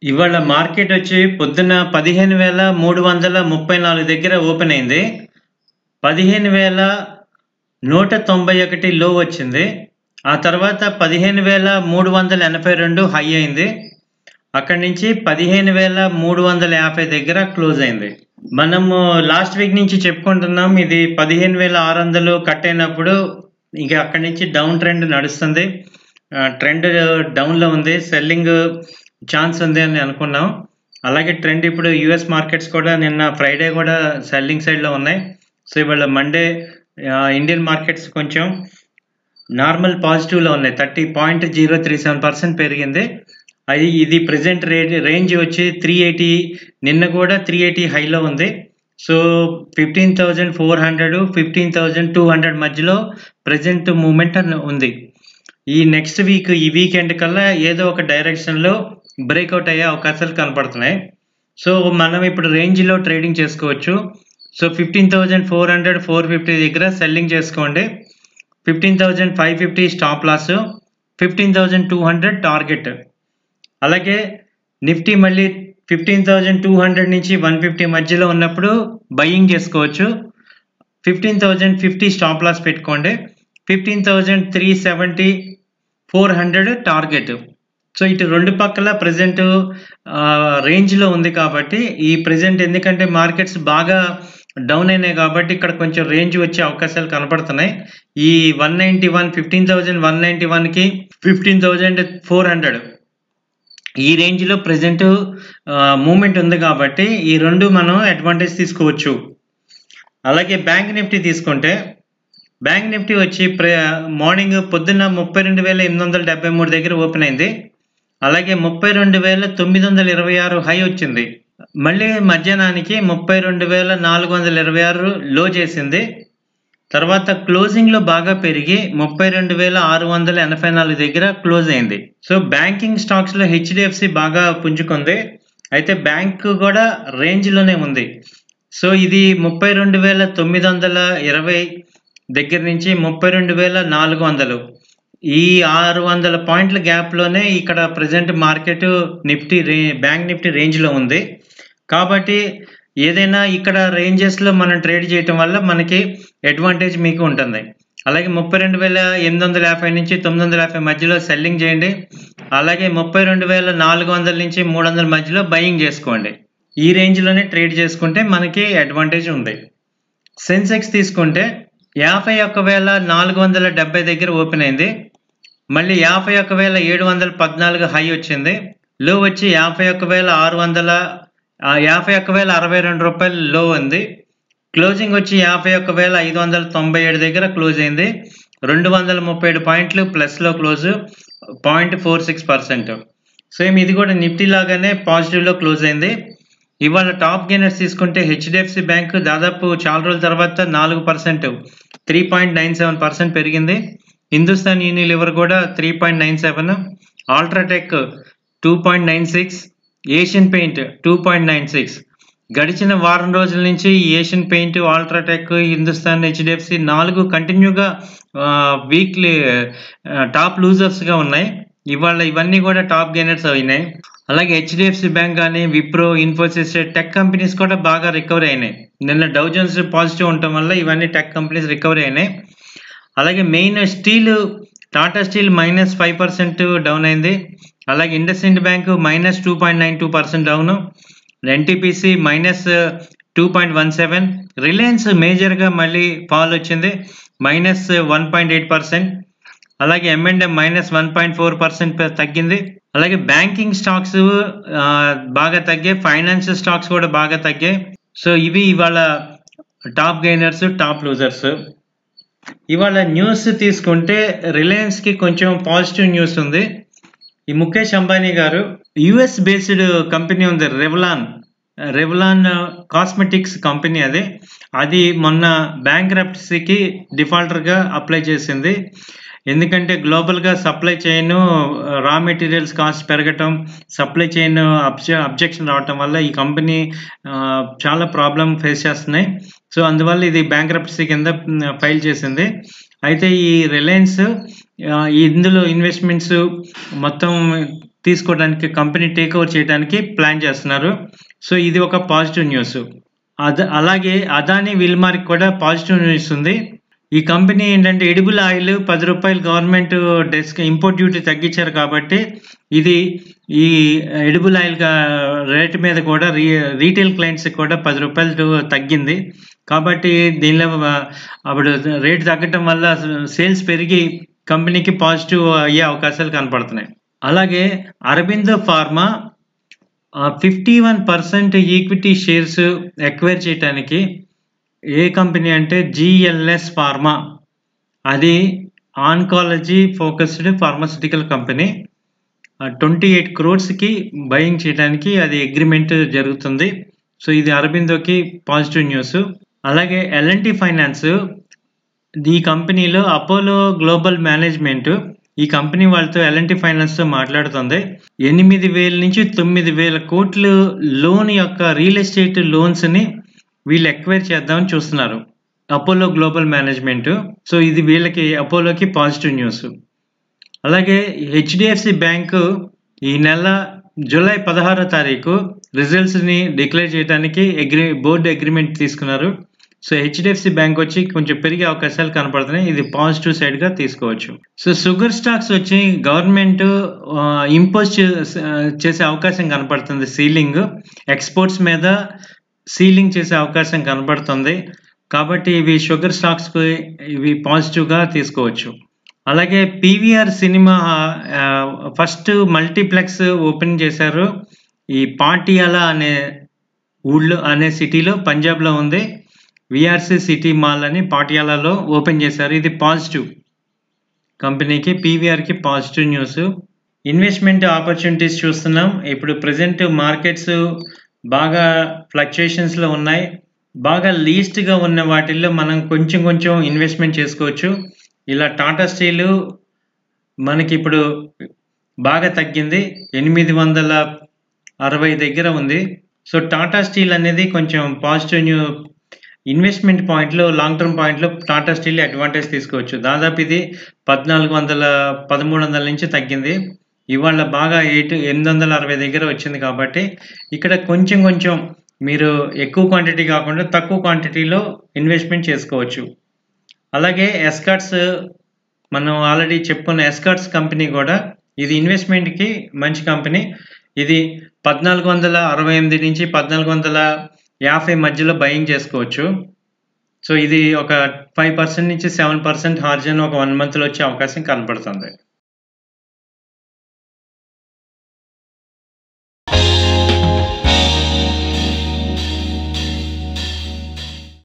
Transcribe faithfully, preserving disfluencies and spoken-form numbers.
ఇవాళ మార్కెట్ వచ్చి పొద్దున పదిహేను వేల మూడు వందల ముప్పై నాలుగు దగ్గర ఓపెన్ అయింది. పదిహేను వేల నూట తొంభై ఒకటి లో వచ్చింది. ఆ తర్వాత పదిహేను వేల మూడు వందల ఎనభై రెండు హై అయింది. అక్కడి నుంచి పదిహేను వేల మూడు వందల యాభై దగ్గర క్లోజ్ అయింది. మనము లాస్ట్ వీక్ నుంచి చెప్పుకుంటున్నాం, ఇది పదిహేను వేల ఆరు వందలు కట్ అయినప్పుడు ఇక అక్కడి నుంచి డౌన్ ట్రెండ్ నడుస్తుంది. ట్రెండ్ డౌన్లో ఉంది, సెల్లింగ్ ఛాన్స్ ఉంది అని అనుకున్నాం. అలాగే ట్రెండ్ ఇప్పుడు యుఎస్ మార్కెట్స్ కూడా నిన్న ఫ్రైడే కూడా సెల్లింగ్ సైడ్లో ఉన్నాయి. సో ఇవాళ మండే ఇండియన్ మార్కెట్స్ కొంచెం నార్మల్ పాజిటివ్లో ఉన్నాయి. Thirty point zero three seven percent పెరిగింది. అది ఇది ప్రజెంట్ రే రేంజ్ వచ్చి త్రీ ఎయిటీ, నిన్న కూడా త్రీ ఎయిటీ హైలో ఉంది. So fifteen thousand four hundred fifteen thousand two hundred మధ్యలో ప్రజెంట్ మూమెంట్ ఉంది. ఈ నెక్స్ట్ వీక్ ఈ వీకెండ్ కల్లా ఏదో ఒక డైరెక్షన్లో బ్రేక్అవుట్ అయ్యే అవకాశాలు కనపడుతున్నాయి. సో మనం ఇప్పుడు రేంజ్లో ట్రేడింగ్ చేసుకోవచ్చు. So fifteen thousand four hundred four fifty దగ్గర సెల్లింగ్ చేసుకోండి. Fifteen thousand five fifty stop loss, fifteen thousand two hundred target. అలాగే నిఫ్టీ మళ్ళీ ఫిఫ్టీన్ థౌజండ్ టూ హండ్రెడ్ నుంచి వన్ ఫిఫ్టీ మధ్యలో ఉన్నప్పుడు బయింగ్ చేసుకోవచ్చు. Fifteen thousand fifty stop loss పెట్టుకోండి. Fifteen thousand three seventy four hundred target. So ఇటు రెండు పక్కల ప్రజెంట్ రేంజ్లో ఉంది కాబట్టి ఈ ప్రజెంట్ ఎందుకంటే మార్కెట్స్ బాగా డౌన్ అయినాయి కాబట్టి ఇక్కడ కొంచెం రేంజ్ వచ్చే అవకాశాలు కనపడుతున్నాయి. ఈ one ninety one fifteen thousand one ninety వన్కి ఫిఫ్టీన్ థౌజండ్ ఫోర్ హండ్రెడ్ ఈ రేంజ్లో ప్రజెంట్ మూమెంట్ ఉంది కాబట్టి ఈ రెండు మనం అడ్వాంటేజ్ తీసుకోవచ్చు. అలాగే బ్యాంక్ నిఫ్టీ తీసుకుంటే బ్యాంక్ నిఫ్టీ వచ్చి ప్ర మార్నింగ్ పొద్దున్న ముప్పై రెండు వేల ఎనిమిది వందల డెబ్బై మూడు దగ్గర ఓపెన్ అయింది. అలాగే ముప్పై రెండు వేల తొమ్మిది వందల ఇరవై ఆరు హై వచ్చింది. మళ్ళీ మధ్యాహ్నానికి ముప్పై రెండు వేల నాలుగు వందల ఇరవై ఆరు లో చేసింది. తర్వాత క్లోజింగ్లో బాగా పెరిగి ముప్పై రెండు వేల ఆరు వందల ఎనభై నాలుగు దగ్గర క్లోజ్ అయింది. సో బ్యాంకింగ్ స్టాక్స్లో హెచ్డిఎఫ్సి బాగా పుంజుకుంది. అయితే బ్యాంక్ కూడా రేంజ్లోనే ఉంది. సో ఇది ముప్పై రెండు వేల తొమ్మిది వందల ఇరవై దగ్గర నుంచి ముప్పై రెండు వేల నాలుగు వందలు ఈ ఆరు వందల పాయింట్ల గ్యాప్లోనే ఇక్కడ ప్రజెంట్ మార్కెట్ నిఫ్టీ రే బ్యాంక్ నిఫ్టీ రేంజ్లో ఉంది. కాబట్టి ఏదైనా ఇక్కడ రేంజెస్లో మనం ట్రేడ్ చేయటం వల్ల మనకి అడ్వాంటేజ్ మీకు ఉంటుంది. అలాగే ముప్పై రెండు వేల ఎనిమిది వందల యాభై నుంచి తొమ్మిది వందల యాభై మధ్యలో సెల్లింగ్ చేయండి. అలాగే ముప్పై రెండు వేల నాలుగు వందల నుంచి మూడు వందల మధ్యలో బయింగ్ చేసుకోండి. ఈ రేంజ్లోనే ట్రేడ్ చేసుకుంటే మనకి అడ్వాంటేజ్ ఉంది. సెన్సెక్స్ తీసుకుంటే యాభై ఒక్క వేల నాలుగు వందల డెబ్బై దగ్గర ఓపెన్ అయింది. మళ్ళీ యాభై ఒక్క వేల ఏడు వందల పద్నాలుగు హై వచ్చింది. లో వచ్చి యాభై ఒక్క వేల ఆరు వందల యాభై ఒక్క వేల అరవై రెండు రూపాయలు లో ఉంది. క్లోజింగ్ వచ్చి యాభై ఒక్క వేల ఐదు వందల తొంభై ఏడు దగ్గర క్లోజ్ అయింది. రెండు వందల ముప్పై ఏడు పాయింట్లు ప్లస్లో close, point four six percent. Same ఇది కూడా నిఫ్టీ లాగానే పాజిటివ్లో క్లోజ్ అయింది. ఇవాళ టాప్ గెయినర్స్ తీసుకుంటే హెచ్డిఎఫ్సి బ్యాంక్ దాదాపు చాలా రోజుల తర్వాత నాలుగు percent three point nine seven percent పెరిగింది. హిందుస్థాన్ యూనిలివర్ కూడా three point nine seven, UltraTech two point nine six, Asian Paint two point nine six. గడిచిన వారం రోజుల నుంచి ఏషియన్ పెయింట్, అల్ట్రాటెక్, హిందుస్థాన్, హెచ్డిఎఫ్సి నాలుగు కంటిన్యూగా వీక్లీ టాప్ లూజర్స్గా ఉన్నాయి. ఇవాళ ఇవన్నీ కూడా టాప్ గెయినర్స్ అయినాయి. అలాగే హెచ్డిఎఫ్సి బ్యాంక్ కానీ, విప్రో, ఇన్ఫోసిస్, టెక్ కంపెనీస్ కూడా బాగా రికవరీ అయినాయి. నిన్న డౌ జోన్స్ పాజిటివ్ ఉండటం వల్ల ఇవన్నీ టెక్ కంపెనీస్ రికవరీ అయినాయి. అలాగే main steel, Tata Steel minus five percent down అయింది. అలాగే IndusInd bank minus two point nine two percent down, NTPC minus two point one seven, Reliance మేజర్గా మళ్ళీ ఫాల్ వచ్చింది, minus one point eight percent. అలాగే M and M minus one point four percent తగ్గింది. అలాగే banking stocks బాగా తగ్గాయి, ఫైనాన్స్ స్టాక్స్ కూడా బాగా తగ్గాయి. సో ఇవి ఇవాళ టాప్ గెయినర్స్, టాప్ లూజర్స్. ఇవాళ న్యూస్ తీసుకుంటే రిలయన్స్కి కొంచెం పాజిటివ్ న్యూస్ ఉంది. ఈ ముఖేష్ అంబానీ గారు యుఎస్ బేస్డ్ కంపెనీ ఉంది రెవ్లాన్, రెవ్లాన్ కాస్మెటిక్స్ కంపెనీ అది అది మొన్న బ్యాంక్రప్టసీకి డిఫాల్టర్గా అప్లై చేసింది. ఎందుకంటే గ్లోబల్గా supply chain, raw materials cost పెరగటం, సప్లై చైన్ అబ్జ అబ్జెక్షన్ రావటం వల్ల ఈ కంపెనీ చాలా ప్రాబ్లం ఫేస్ చేస్తున్నాయి. సో అందువల్ల ఇది బ్యాంక్రప్టసీ కింద ఫైల్ చేసింది. అయితే ఈ రిలయన్స్ ఇందులో ఇన్వెస్ట్మెంట్స్ మొత్తం తీసుకోవడానికి కంపెనీ టేక్ ఓవర్ చేయడానికి ప్లాన్ చేస్తున్నారు. సో ఇది ఒక పాజిటివ్ న్యూస్. అద అలాగే అదానీ విల్మార్కి కూడా పాజిటివ్ న్యూస్ ఉంది. ఈ కంపెనీ ఏంటంటే ఎడిబుల్ ఆయిల్ పది రూపాయలు గవర్నమెంట్ డెస్క్ ఇంపోర్ట్ డ్యూటీ తగ్గించారు కాబట్టి ఇది ఈ ఎడిబుల్ ఆయిల్ రేట్ మీద కూడా రీ రీటైల్ క్లయింట్స్ కూడా పది రూపాయలు తగ్గింది. కాబట్టి దీనిలో అప్పుడు రేట్ తగ్గటం వల్ల సేల్స్ పెరిగి కంపెనీకి పాజిటివ్ అయ్యే అవకాశాలు కనపడుతున్నాయి. అలాగే Aurobindo Pharma fifty one percent equity shares acquire చేయడానికి ఏ కంపెనీ అంటే జిఎల్ఎస్ ఫార్మా, అది oncology focused pharmaceutical company. Twenty eight క్రోర్స్కి బయింగ్ చేయడానికి అది అగ్రిమెంట్ జరుగుతుంది. సో ఇది అరబిందోకి పాజిటివ్ న్యూస్. అలాగే ఎల్ఎన్టీ ఫైనాన్స్, ఈ కంపెనీలో అపోలో గ్లోబల్ మేనేజ్మెంట్ ఈ కంపెనీ వాళ్ళతో ఎల్ఎన్టీ ఫైనాన్స్తో మాట్లాడుతుంది. ఎనిమిది వేల నుంచి తొమ్మిది వేల కోట్లు లోన్ యొక్క రియల్ ఎస్టేట్ లోన్స్ని వీళ్ళు ఎక్వైర్ చేద్దామని చూస్తున్నారు, అపోలో గ్లోబల్ మేనేజ్మెంట్. సో ఇది వీళ్ళకి అపోలోకి పాజిటివ్ న్యూస్. అలాగే హెచ్డిఎఫ్సి బ్యాంకు ఈ నెల జూలై పదహారో తారీఖు రిజల్ట్స్ని డిక్లేర్ చేయడానికి అగ్రి బోర్డు అగ్రిమెంట్ తీసుకున్నారు. సో హెచ్డిఎఫ్సి బ్యాంక్ వచ్చి కొంచెం పెరిగే అవకాశాలు కనపడుతున్నాయి, ఇది పాజిటివ్ సైడ్గా తీసుకోవచ్చు. సో షుగర్ స్టాక్స్ వచ్చి గవర్నమెంట్ ఇంపోజ్ చేసే అవకాశం కనపడుతుంది, సీలింగ్ ఎక్స్పోర్ట్స్ మీద సీలింగ్ చేసే అవకాశం కనబడుతుంది. కాబట్టి ఇవి షుగర్ స్టాక్స్కి ఇవి పాజిటివ్గా తీసుకోవచ్చు. అలాగే PVR Cinema first multiplex open చేశారు ఈ పాటియాలా అనే ఊళ్ళో అనే సిటీలో, పంజాబ్లో ఉంది. విఆర్సి సిటీ మాల్ అని పాటియాలాలో ఓపెన్ చేశారు. ఇది పాజిటివ్ కంపెనీకి, పీవీఆర్కి పాజిటివ్ న్యూస్. ఇన్వెస్ట్మెంట్ ఆపర్చునిటీస్ చూస్తున్నాం. ఇప్పుడు ప్రజెంట్ మార్కెట్స్ బాగా ఫ్లక్చుయేషన్స్లో ఉన్నాయి. బాగా లీస్ట్గా ఉన్న వాటిల్లో మనం కొంచెం కొంచెం ఇన్వెస్ట్మెంట్ చేసుకోవచ్చు. ఇలా టాటా స్టీలు మనకి ఇప్పుడు బాగా తగ్గింది, ఎనిమిది వందల అరవై దగ్గర ఉంది. సో టాటా స్టీల్ అనేది కొంచెం పాజిటివ్ న్యూ ఇన్వెస్ట్మెంట్ పాయింట్లో, లాంగ్ టర్మ్ పాయింట్లో టాటా స్టీల్ అడ్వాంటేజ్ తీసుకోవచ్చు. దాదాపు ఇది పద్నాలుగు వందల పదమూడు వందల నుంచి తగ్గింది, ఇవాళ బాగా ఎయిట్ ఎనిమిది వందల అరవై దగ్గర వచ్చింది. కాబట్టి ఇక్కడ కొంచెం కొంచెం మీరు ఎక్కువ క్వాంటిటీ కాకుండా తక్కువ క్వాంటిటీలో ఇన్వెస్ట్మెంట్ చేసుకోవచ్చు. అలాగే ఎస్కాట్స్, మనం ఆల్రెడీ చెప్పుకున్న ఎస్కాట్స్ కంపెనీ కూడా ఇది ఇన్వెస్ట్మెంట్కి మంచి కంపెనీ. ఇది పద్నాలుగు వందల అరవై ఎనిమిది నుంచి పద్నాలుగు వందల యాభై మధ్యలో బయింగ్ చేసుకోవచ్చు. సో ఇది ఒక ఫైవ్ పర్సెంట్ నుంచి సెవెన్ పర్సెంట్ హార్జన్ ఒక వన్ మంత్లో వచ్చే అవకాశం కనపడుతుంది.